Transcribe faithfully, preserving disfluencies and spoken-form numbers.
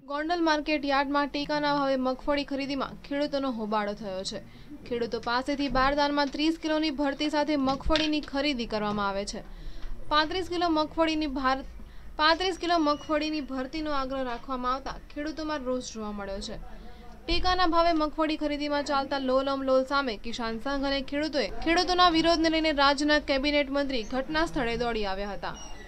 Gondal market યાર્ડમાં ટેકાના ભાવે મગફળી ખરીદીમાં ખેડૂતોનો હોબાળો થયો છે। ખેડૂતો પાસેથી બારદાનમાં ત્રીસ કિલોની ભરતી સાથે મગફળીની ખરીદી કરવામાં આવે છે। પાંત્રીસ કિલો મગફળીની ભાર પાંત્રીસ કિલો મગફળીની ભરતીનો આગ્રહ રાખવામાં આવતા ખેડૂતોમાં રોષ જોવા મળ્યો છે। ટેકાના ભાવે મગફળી ખરીદીમાં ચાલતા લોલમ લોલ સામે કિસાન સંઘ અને ખેડૂતોએ ખેડૂતોના વિરોધને લઈને રાજ્યના કેબિનેટ મંત્રી ઘટના સ્થળે દોડી આવ્યા હતા।